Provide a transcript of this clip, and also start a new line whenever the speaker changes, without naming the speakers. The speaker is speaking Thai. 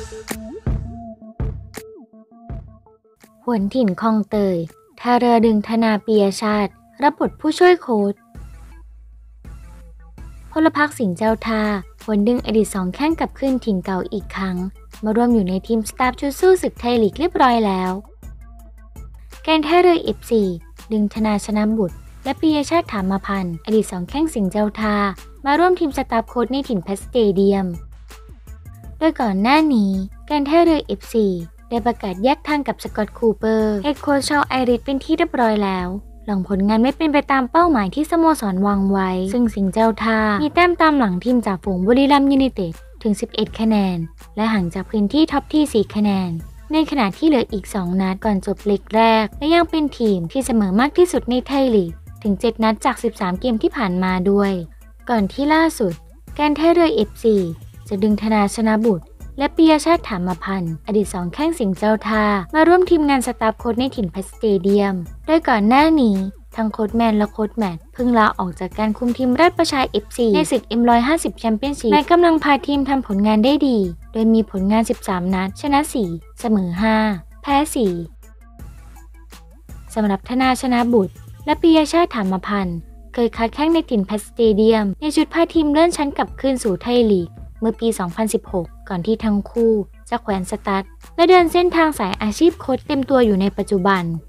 หวนถิ่นคลองเตยท่าเรือดึงธนาปิยชาติรับบทผู้ช่วยโค้ชพลพรรคสิงห์เจ้าท่าหวนดึงอดีตสองแข้งกลับขึ้นถิ่นเก่าอีกครั้งมาร่วมอยู่ในทีมสตาฟชุดสู้ศึกไทยลีกเรียบร้อยแล้วการท่าเรือ FC ดึงธนาชนะบุตรและปิยชาติถามพันธ์อดีตสองแข้งสิงห์เจ้าท่ามาร่วมทีมสตาฟโค้ชในถิ่นเพชรสเตเดียมโดยก่อนหน้านี้การท่าเรือ FC ได้ประกาศแยกทางกับสกอตต์คูเปอร์เฮดโค้ชชาวไอริชเป็นที่เรียบร้อยแล้วหลังผลงานไม่เป็นไปตามเป้าหมายที่สโมสรวางไว้ซึ่งสิงห์เจ้าท่ามีแต้มตามหลังทีมจ่าฝูงบุรีรัมย์ยูไนเต็ดถึง11คะแนนและห่างจากพื้นที่ท็อปที่4คะแนนในขณะที่เหลืออีก2นัดก่อนจบเล็กแรกและยังเป็นทีมที่เสมอมากที่สุดในไทยลีกถึง7นัดจาก13เกมที่ผ่านมาด้วยก่อนที่ล่าสุดการท่าเรือ FC จะดึงธนาชนะบุตรและปิยชาติถามพันธ์อดีตสองแข้งสิงห์เจ้าท่ามาร่วมทีมงานสตาฟโค้ชในถิ่นเพชรสเตเดียมโดยก่อนหน้านี้ทั้งโค้ชแมนและโค้ชแมทเพิ่งลาออกจากการคุมทีมราชประชา FC ในศึก M150 แชมเปี้ยนชิพและกำลังพาทีมทำผลงานได้ดีโดยมีผลงาน13นัดชนะ4เสมอ5แพ้4สำหรับธนาชนะบุตรและปิยชาติถามพันธ์เคยค้าแข้งในถิ่นเพชรสเตเดียมในชุดพาทีมเลื่อนชั้นกลับคืนสู่ไทยลีกเมื่อปี 2016 ก่อนที่ทั้งคู่จะแขวนสตั๊ดและเดินเส้นทางสายอาชีพโค้ชเต็มตัวอยู่ในปัจจุบัน